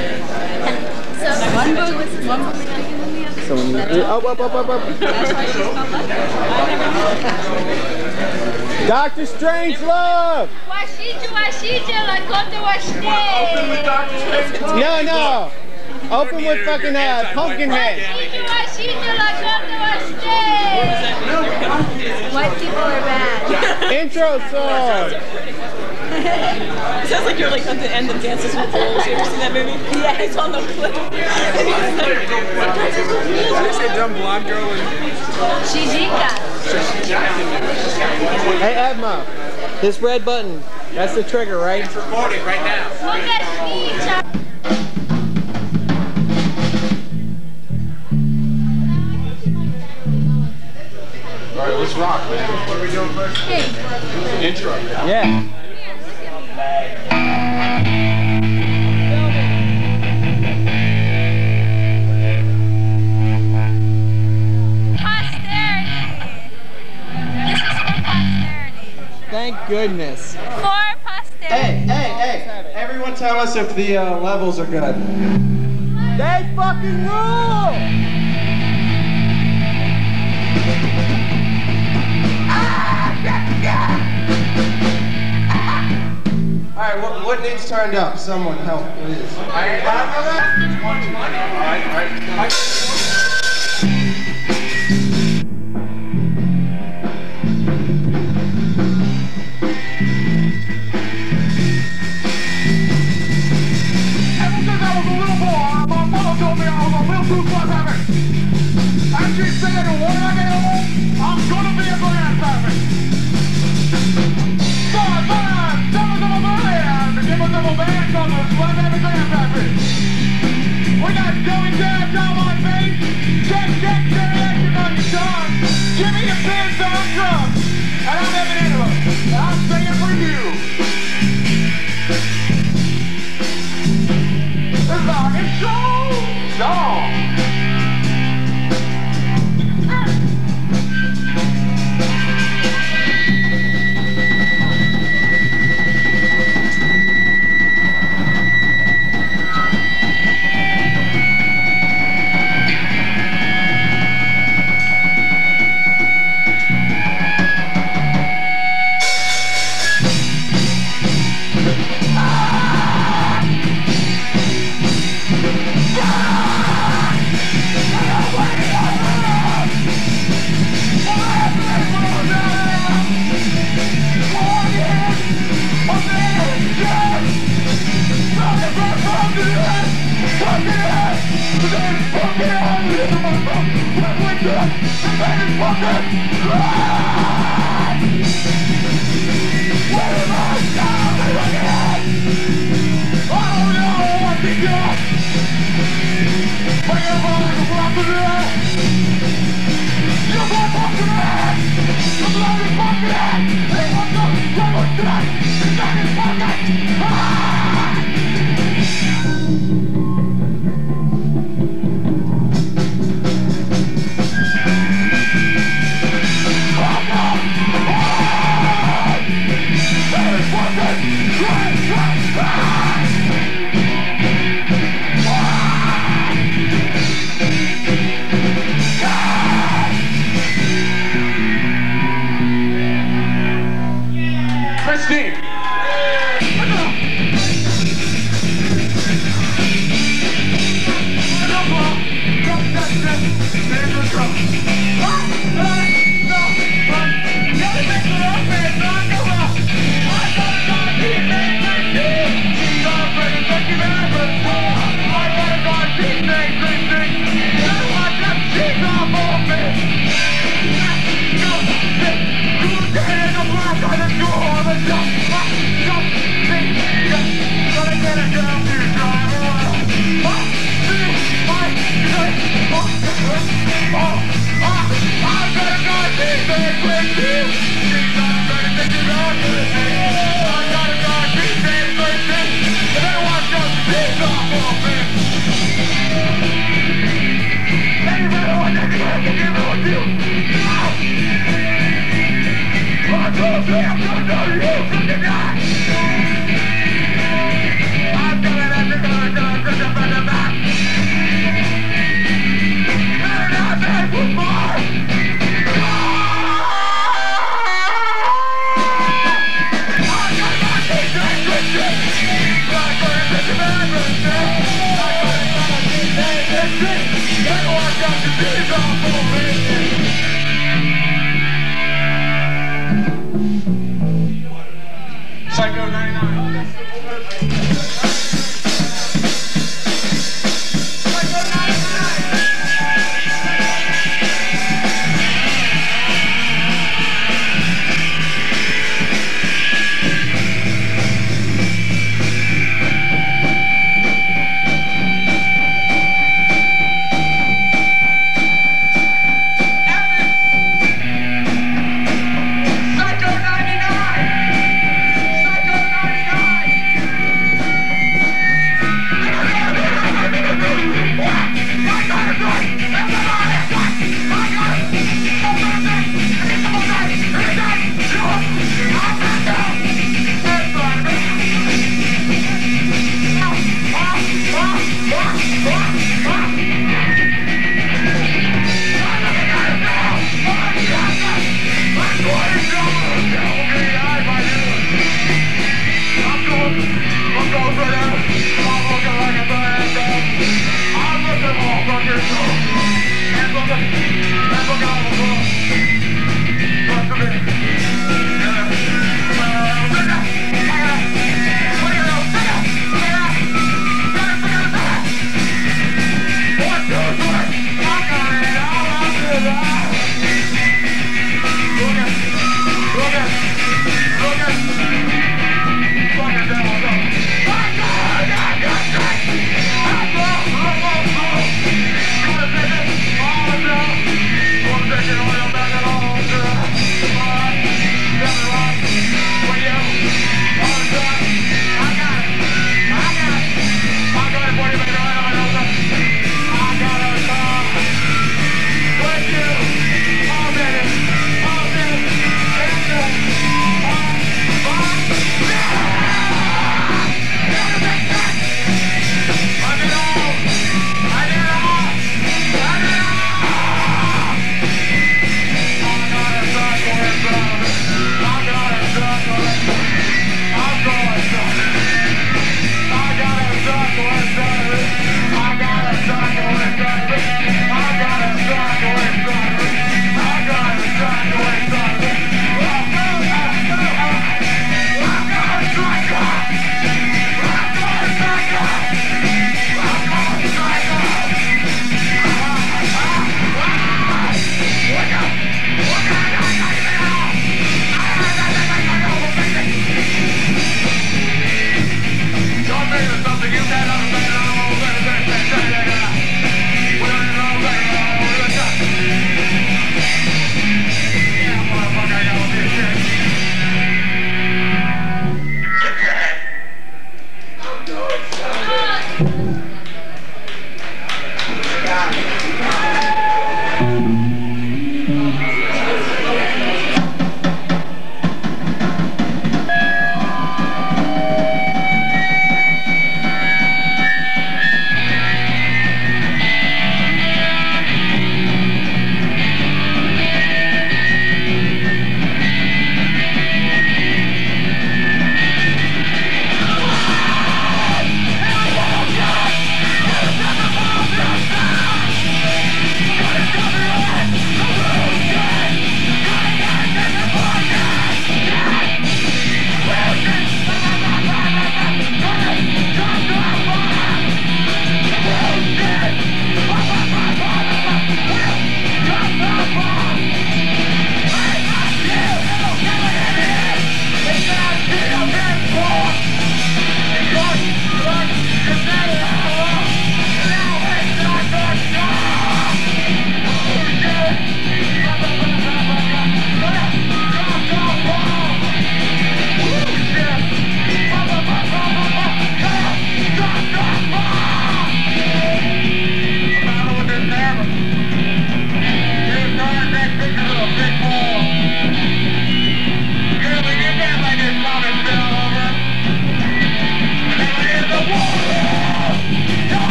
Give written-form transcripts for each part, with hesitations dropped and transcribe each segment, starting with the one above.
One book bigger than the other. So when you up. That's why she's called Lucky. Dr. Strangelove! No. Open with fucking Pumpkinhead. White people are bad. Intro song. It sounds like you're like at the end of Dances with Wolves. You ever seen that movie? Yeah, it's on the clip. Did say dumb blonde girl and Shijika. Hey Edma, this red button, that's the trigger, right? it's recording right now. Look at Shijika. Alright, let's rock, man. What are we doing first? Hey. Intro. Yeah. Thank goodness. For posterity. Hey, everyone tell us if the levels are good. They fucking rule! Alright, what needs turned up? Someone help, please. Alright. And she said, when I get home, I'm gonna be a grand pappy. So I band, give us a band on the Slap Happy Grand Pappys. We got Joey Dad down on bass, check, action on your tongue. Jimmy the Pins on drums, and I'm Evan Inler, and I'm singing for you. This is our intro song. Oh,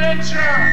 adventure.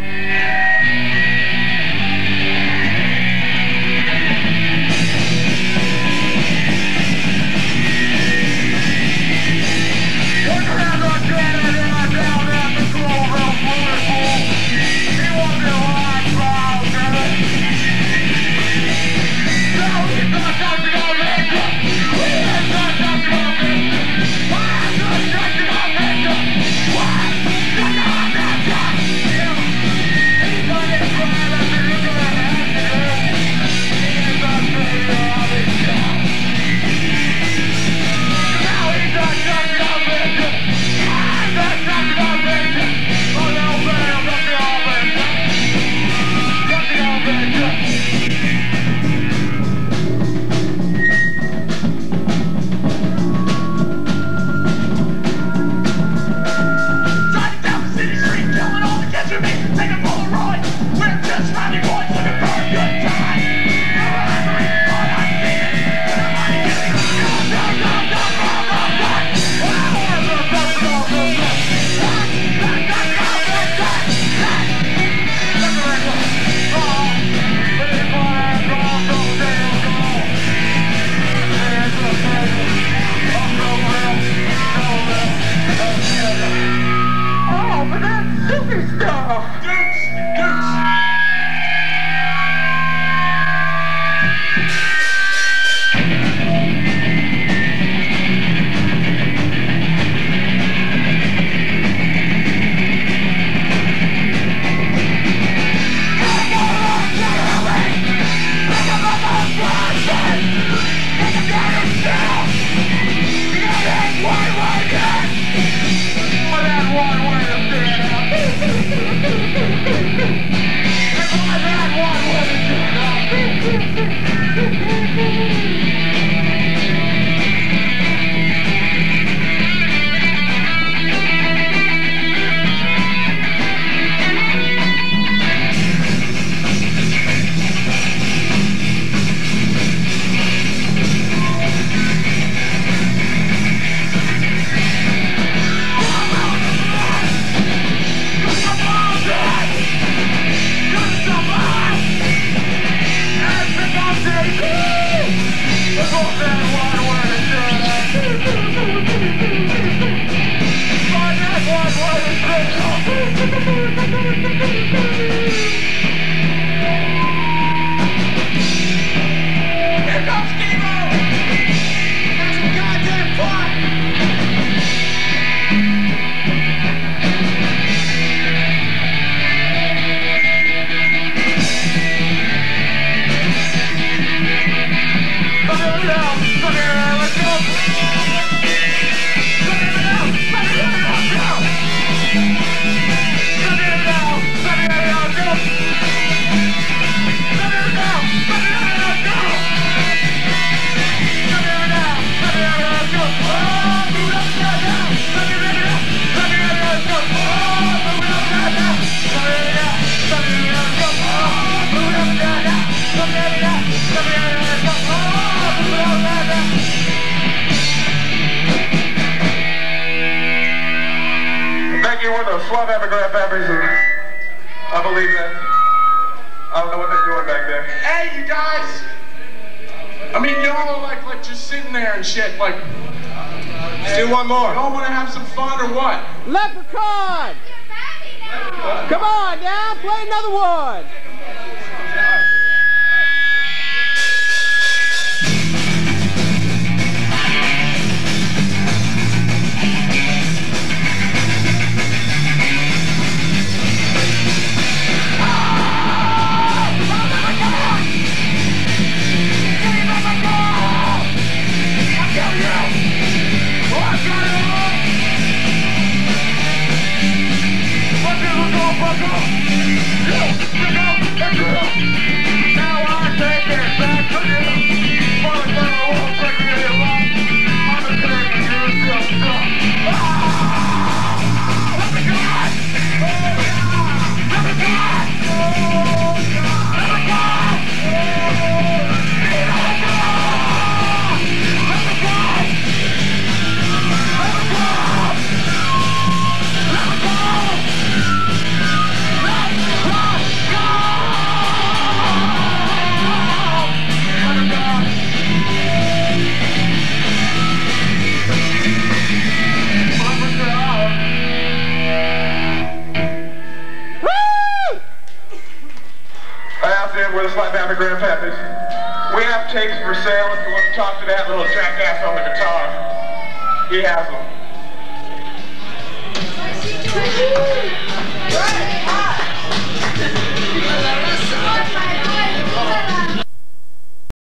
Slap Happy Grand Pappys. I believe that. I don't know what they're doing back there. Hey, you guys! I mean, y'all are like just sitting there and shit. Like, Let's do one more. y'all want to have some fun or what? Leprechaun! Come on now, play another one! Let's go! to that little jackass on the guitar. He has them.